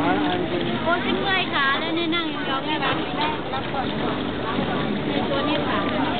โอ้ฉันเมื่อยขาแล้วเนี่ยนั่งอย่างเดียวแม่แบบแม่รับก่อนในตัวนี้ค่ะ